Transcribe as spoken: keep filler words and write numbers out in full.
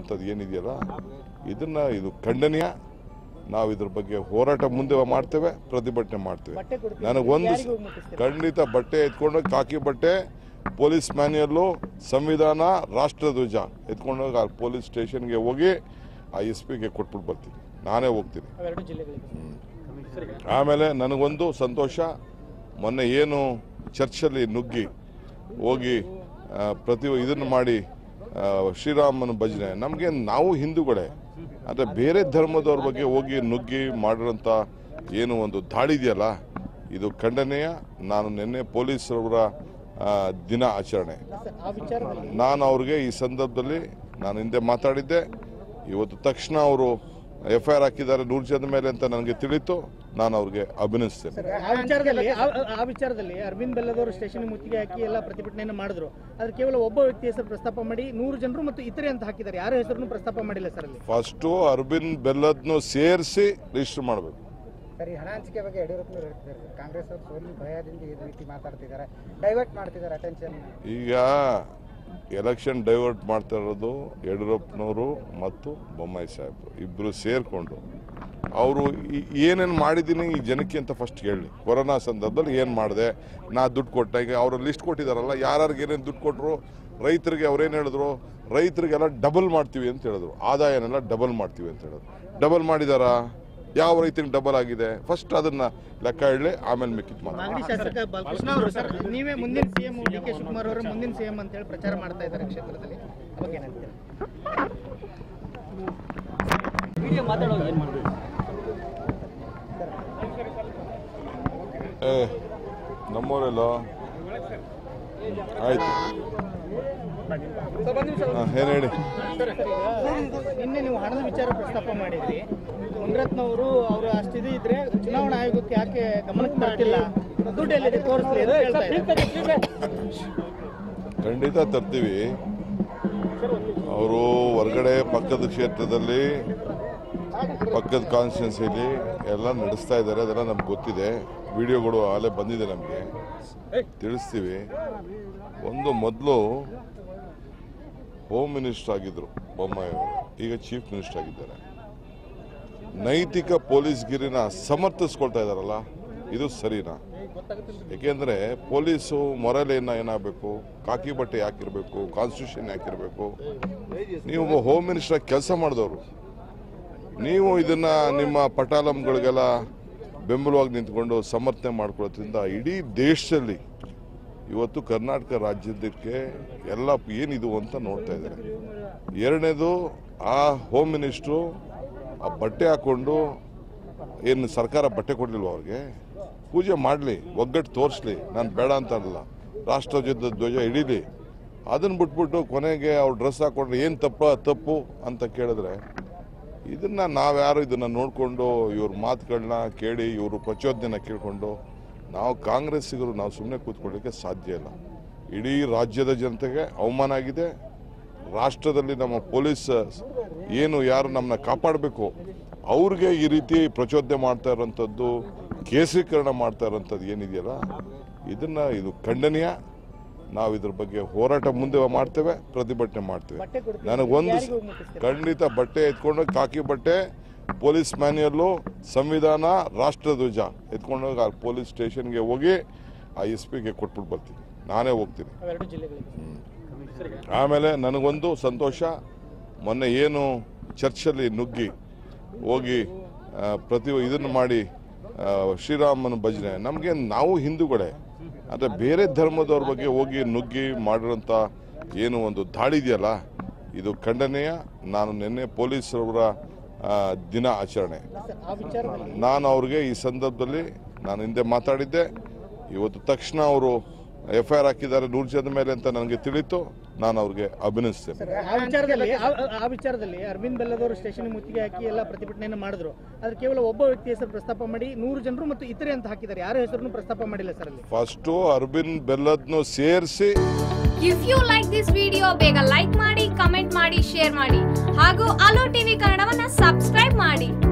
ಇರೋಂಥದ್ದು ಏನಿದೆಯಲ್ಲ ಇದನ್ನು ಇದು ಖಂಡನೀಯ. ನಾವು ಇದ್ರ ಬಗ್ಗೆ ಹೋರಾಟ ಮುಂದೆ ಮಾಡ್ತೇವೆ, ಪ್ರತಿಭಟನೆ ಮಾಡ್ತೇವೆ. ನನಗೊಂದು ಖಂಡಿತ ಬಟ್ಟೆ ಎತ್ಕೊಂಡು ಕಾಕಿ ಬಟ್ಟೆ, ಪೊಲೀಸ್ ಮ್ಯಾನ್ಯಲ್ಲು, ಸಂವಿಧಾನ, ರಾಷ್ಟ್ರಧ್ವಜ ಎತ್ಕೊಂಡೋಗಿ ಆ ಪೊಲೀಸ್ ಸ್ಟೇಷನ್ಗೆ ಹೋಗಿ ಆ ಎಸ್ ಪಿಗೆ ಕೊಟ್ಬಿಟ್ಟು ಬರ್ತೀನಿ, ನಾನೇ ಹೋಗ್ತೀನಿ. ಆಮೇಲೆ ನನಗೊಂದು ಸಂತೋಷ, ಮೊನ್ನೆ ಏನು ಚರ್ಚಲ್ಲಿ ನುಗ್ಗಿ ಹೋಗಿ ಪ್ರತಿ ಇದನ್ನು ಮಾಡಿ ಶ್ರೀರಾಮನ ಭಜನೆ, ನಮಗೆ ನಾವು ಹಿಂದೂಗಳೇ, ಆದರೆ ಬೇರೆ ಧರ್ಮದವ್ರ ಬಗ್ಗೆ ಹೋಗಿ ನುಗ್ಗಿ ಮಾಡಿರೋಂಥ ಏನು ಒಂದು ದಾಳಿ ಇದೆಯಲ್ಲ ಇದು ಖಂಡನೀಯ. ನಾನು ನಿನ್ನೆ ಪೊಲೀಸರವರ ದಿನ ಆಚರಣೆ, ನಾನು ಅವ್ರಿಗೆ ಈ ಸಂದರ್ಭದಲ್ಲಿ ನಾನು ಹಿಂದೆ ಮಾತಾಡಿದ್ದೆ. ಇವತ್ತು ತಕ್ಷಣ ಅವರು ಎಫ್ ಐ ಆರ್ ಹಾಕಿದ್ದಾರೆ ನೂರು ಜನದ ಮೇಲೆ ಅಂತ ನನಗೆ ತಿಳಿತು, ನಾನು ಅವ್ರಿಗೆ ಅಭಿನಂದಿಸ್ತೇನೆ. ಆ ವಿಚಾರದಲ್ಲಿ ಅರವಿಂದ್ ಬೆಲ್ಲದವರು ಸ್ಟೇಷನ್ ಮುತ್ತಿಗೆ ಹಾಕಿ ಎಲ್ಲ ಪ್ರತಿಭಟನೆಯನ್ನು ಮಾಡಿದ್ರು, ಆದ್ರೆ ಕೇವಲ ಒಬ್ಬ ವ್ಯಕ್ತಿ ಹೆಸರು ಪ್ರಸ್ತಾಪ ಮಾಡಿ ನೂರು ಜನರು ಮತ್ತು ಇತರೆ ಅಂತ ಹಾಕಿದ್ದಾರೆ, ಯಾರ ಹೆಸರನ್ನು ಪ್ರಸ್ತಾಪ ಮಾಡಿಲ್ಲ ಸರ್. ಅಲ್ಲಿ ಫಸ್ಟು ಅರವಿಂದ್ ಬೆಲ್ಲದ್ನು ಸೇರಿಸಿ ರಿಜಿಸ್ಟರ್ ಮಾಡಬೇಕು. ಸರಿ, ಹಣ ಹಂಚಿಕೆ ಬಗ್ಗೆ ಯಡಿಯೂರಪ್ಪನವರು ಹೇಳ್ತಿದ್ದಾರೆ, ಕಾಂಗ್ರೆಸ್ ಅವರು ಸೋಲಿನ ಭಯದಿಂದ ಈ ರೀತಿ ಮಾತಾಡ್ತಿದ್ದಾರೆ, ಡೈವರ್ಟ್ ಮಾಡ್ತಿದ್ದಾರೆ ಅಟೆನ್ಷನ್. ಈಗ ಎಲೆಕ್ಷನ್ ಡೈವರ್ಟ್ ಮಾಡ್ತಾ ಇರೋದು ಯಡಿಯೂರಪ್ಪನವರು ಮತ್ತು ಬೊಮ್ಮಾಯಿ ಸಾಹೇಬರು ಇಬ್ಬರು ಸೇರಿಕೊಂಡು ಅವರು ಏನೇನು ಮಾಡಿದ್ದೀನಿ ಈ ಜನಕ್ಕೆ ಅಂತ ಫಸ್ಟ್ ಹೇಳಿ. ಕೊರೋನಾ ಸಂದರ್ಭದಲ್ಲಿ ಏನು ಮಾಡಿದೆ, ನಾ ದುಡ್ಡು ಕೊಟ್ಟ, ಈಗ ಅವರು ಲಿಸ್ಟ್ ಕೊಟ್ಟಿದ್ದಾರಲ್ಲ ಯಾರ್ಯಾರಿಗೆ ಏನೇನು ದುಡ್ಡು ಕೊಟ್ಟರು, ರೈತರಿಗೆ ಅವ್ರೇನು ಹೇಳಿದ್ರು, ರೈತರಿಗೆಲ್ಲ ಡಬಲ್ ಮಾಡ್ತೀವಿ ಅಂತ ಹೇಳಿದ್ರು, ಆದಾಯನೆಲ್ಲ ಡಬಲ್ ಮಾಡ್ತೀವಿ ಅಂತ ಹೇಳಿದ್ರು. ಡಬಲ್ ಮಾಡಿದಾರಾ? ಯಾವ ರೈತರಿಗೆ ಡಬಲ್ ಆಗಿದೆ? ಫಸ್ಟ್ ಅದನ್ನ ಲೆಕ್ಕ ಹೇಳಿ, ಆಮೇಲೆ ಮಿಕ್ಕಿತ್ ಮಾಗಡಿ ಶಾಸಕ ಬಾಲಕೃಷ್ಣ ಅವರು ಸರ್, ನೀವೇ ಮುಂದಿನ ಸಿಎಂ ಡಿ ಕೆ ಶಿವಕುಮಾರ್ ಅವರು ಮುಂದಿನ ಸಿಎಂ ಅಂತ ಹೇಳಿ ಪ್ರಚಾರ ಮಾಡ್ತಾ ಇದ್ದಾರೆ ಕ್ಷೇತ್ರದಲ್ಲಿ, ಬಗ್ಗೆ ಏನಾಗ್ತದೆ? ಏ ನಮ್ಮವರೆಲ್ಲ ಆಯ್ತು, ಏನು ಹೇಳಿ. ನಿನ್ನೆ ನೀವು ಹಣದ ವಿಚಾರ ಪ್ರಸ್ತಾಪ ಮಾಡಿದ್ರಿ, ಮುನಿರತ್ನವರು ಅವರು ಅಷ್ಟಿದು ಇದ್ರೆ ಚುನಾವಣಾ ಆಯೋಗಕ್ಕೆ ಯಾಕೆ ಗಮನಕ್ಕೆ ಬರ್ತಿಲ್ಲ, ದುಡ್ಡು ಎಲ್ಲಿದೆ ತೋರಿಸ್ಲಿ ಅಂತ ಹೇಳ್ತಾ ಇದ್ದಾರೆ. ಖಂಡಿತ ತರ್ತೀವಿ. ಅವರು ಹೊರಗಡೆ ಪಕ್ಕದ ಕ್ಷೇತ್ರದಲ್ಲಿ ಪಕ್ಕದ ಕಾನ್ಸ್ಟಿಟ್ಯೂನ್ಸಿಲಿ ಎಲ್ಲ ನಡೆಸ್ತಾ ಇದ್ದಾರೆ, ಅದೆಲ್ಲ ನಮ್ಗೆ ಗೊತ್ತಿದೆ, ವಿಡಿಯೋಗಳು ಅಲ್ಲೇ ಬಂದಿದೆ, ನಮಗೆ ತಿಳಿಸ್ತೀವಿ. ಒಂದು ಮೊದಲು ಹೋಮ್ ಮಿನಿಸ್ಟರ್ ಆಗಿದ್ದರು ಬೊಮ್ಮಾಯಿ ಅವರು, ಈಗ ಚೀಫ್ ಮಿನಿಸ್ಟರ್ ಆಗಿದ್ದಾರೆ. ನೈತಿಕ ಪೊಲೀಸ್ಗಿರಿನ ಸಮರ್ಥಿಸ್ಕೊಳ್ತಾ ಇದ್ದಾರಲ್ಲ, ಇದು ಸರಿನಾ? ಏಕೆಂದರೆ ಪೊಲೀಸು ಮೊರಲೇನ ಏನಾಗಬೇಕು, ಕಾಕಿ ಬಟ್ಟೆ ಯಾಕಿರಬೇಕು, ಕಾನ್ಸ್ಟಿಟ್ಯೂಷನ್ ಯಾಕಿರಬೇಕು? ನೀವು ಹೋಮ್ ಮಿನಿಸ್ಟರ್ ಕೆಲಸ ಮಾಡಿದವರು, ನೀವು ಇದನ್ನ ನಿಮ್ಮ ಪಟಾಲಂಗಳಿಗೆಲ್ಲ ಬೆಂಬಲವಾಗಿ ನಿಂತ್ಕೊಂಡು ಸಮರ್ಥನೆ ಮಾಡ್ಕೊಳ್ಳೋದ್ರಿಂದ ಇಡೀ ದೇಶದಲ್ಲಿ ಇವತ್ತು ಕರ್ನಾಟಕ ರಾಜ್ಯದಕ್ಕೆ ಎಲ್ಲ ಏನಿದು ಅಂತ ನೋಡ್ತಾ ಇದ್ದಾರೆ. ಎರಡನೇದು, ಆ ಹೋಮ್ ಮಿನಿಸ್ಟ್ರು ಆ ಬಟ್ಟೆ ಹಾಕ್ಕೊಂಡು ಏನು ಸರ್ಕಾರ ಬಟ್ಟೆ ಕೊಡಲಿಲ್ವ ಅವ್ರಿಗೆ? ಪೂಜೆ ಮಾಡಲಿ, ಒಗ್ಗಟ್ಟು ತೋರಿಸ್ಲಿ, ನಾನು ಬೇಡ ಅಂತ ಅಲ್ಲ, ರಾಷ್ಟ್ರಧ್ವಜ ಧ್ವಜ ಹಿಡೀಲಿ. ಅದನ್ನು ಬಿಟ್ಬಿಟ್ಟು ಕೊನೆಗೆ ಅವ್ರು ಡ್ರೆಸ್ ಹಾಕ್ಕೊಂಡ್ರೆ ಏನು ತಪ್ಪ ತಪ್ಪು ಅಂತ ಕೇಳಿದ್ರೆ, ಇದನ್ನು ನಾವ್ಯಾರು ಇದನ್ನು ನೋಡಿಕೊಂಡು ಇವ್ರ ಮಾತುಗಳನ್ನ ಕೇಳಿ ಇವರು ಪ್ರಚೋದನೆನ ಕೇಳಿಕೊಂಡು ನಾವು ಕಾಂಗ್ರೆಸ್ಸಿಗರು ನಾವು ಸುಮ್ಮನೆ ಕೂತ್ಕೊಳ್ಳಿಕ್ಕೆ ಸಾಧ್ಯ ಇಲ್ಲ. ಇಡೀ ರಾಜ್ಯದ ಜನತೆಗೆ ಅವಮಾನ ಆಗಿದೆ. ರಾಷ್ಟ್ರದಲ್ಲಿ ನಮ್ಮ ಪೊಲೀಸ್ ಏನು ಯಾರು ನಮ್ಮನ್ನ ಕಾಪಾಡಬೇಕು ಅವ್ರಿಗೆ ಈ ರೀತಿ ಪ್ರಚೋದನೆ ಮಾಡ್ತಾ ಇರೋಂಥದ್ದು, ಕೇಸರೀಕರಣ ಮಾಡ್ತಾ ಇರೋಂಥದ್ದು ಏನಿದೆಯಲ್ಲ ಇದನ್ನು ಇದು ಖಂಡನೀಯ. ನಾವು ಇದ್ರ ಬಗ್ಗೆ ಹೋರಾಟ ಮುಂದೆ ಮಾಡ್ತೇವೆ, ಪ್ರತಿಭಟನೆ ಮಾಡ್ತೇವೆ. ನನಗೊಂದು ಖಂಡಿತ ಬಟ್ಟೆ ಎತ್ಕೊಂಡು ಕಾಕಿ ಬಟ್ಟೆ, ಪೊಲೀಸ್ ಮ್ಯಾನ್ಯಲ್ಲು, ಸಂವಿಧಾನ, ರಾಷ್ಟ್ರಧ್ವಜ ಎತ್ಕೊಂಡೋಗಿ ಆ ಪೊಲೀಸ್ ಸ್ಟೇಷನ್ಗೆ ಹೋಗಿ ಆ ಎಸ್ ಪಿಗೆ ಕೊಟ್ಬಿಟ್ಟು ಬರ್ತೀನಿ, ನಾನೇ ಹೋಗ್ತೀನಿ. ಆಮೇಲೆ ನನಗೊಂದು ಸಂತೋಷ, ಮೊನ್ನೆ ಏನು ಚರ್ಚಲ್ಲಿ ನುಗ್ಗಿ ಹೋಗಿ ಪ್ರತಿ ಇದನ್ನು ಮಾಡಿ ಶ್ರೀರಾಮನ ಭಜನೆ, ನಮಗೆ ನಾವು ಹಿಂದೂಗಳೇ, ಆದರೆ ಬೇರೆ ಧರ್ಮದವ್ರ ಬಗ್ಗೆ ಹೋಗಿ ನುಗ್ಗಿ ಮಾಡಿರೋಂಥ ಏನು ಒಂದು ದಾಳಿ ಇದೆಯಲ್ಲ ಇದು ಖಂಡನೀಯ. ನಾನು ನಿನ್ನೆ ಪೊಲೀಸರವರ ದಿನ ಆಚರಣೆ, ನಾನು ಅವ್ರಿಗೆ ಈ ಸಂದರ್ಭದಲ್ಲಿ ನಾನು ಹಿಂದೆ ಮಾತಾಡಿದ್ದೆ. ಇವತ್ತು ತಕ್ಷಣ ಅವರು ಎಫ್ ಐ ಆರ್ ಹಾಕಿದ್ದಾರೆ ನೂರು ಜನದ ಮೇಲೆ ಅಂತ ನನಗೆ ತಿಳಿತು, ನಾನು ಅವ್ರಿಗೆ ಅಭಿನಂದಿಸ್ತೇನೆ. ಆ ವಿಚಾರದಲ್ಲಿ ಆ ವಿಚಾರದಲ್ಲಿ ಅರವಿಂದ್ ಬೆಲ್ಲದವರು ಸ್ಟೇಷನ್ ಮುತ್ತಿಗೆ ಹಾಕಿ ಎಲ್ಲ ಪ್ರತಿಭಟನೆಯನ್ನು ಮಾಡಿದ್ರು, ಆದ್ರೆ ಕೇವಲ ಒಬ್ಬ ವ್ಯಕ್ತಿ ಹೆಸರು ಪ್ರಸ್ತಾಪ ಮಾಡಿ ನೂರು ಜನರು ಮತ್ತು ಇತರೆ ಅಂತ ಹಾಕಿದ್ದಾರೆ, ಯಾರ ಹೆಸರನ್ನು ಪ್ರಸ್ತಾಪ ಮಾಡಿಲ್ಲ ಸರ್. ಅಲ್ಲಿ ಫಸ್ಟು ಅರವಿಂದ್ ಬೆಲ್ಲದ್ನು ಸೇರಿಸಿ. If you like this video ಬೇಗ ಲೈಕ್ ಮಾಡಿ, ಕಮೆಂಟ್ ಮಾಡಿ, ಶೇರ್ ಮಾಡಿ ಹಾಗೂ ಅಲೋ ಟಿವಿ ಕನ್ನಡವನ್ನ ಸಬ್ಸ್ಕ್ರೈಬ್ ಮಾಡಿ.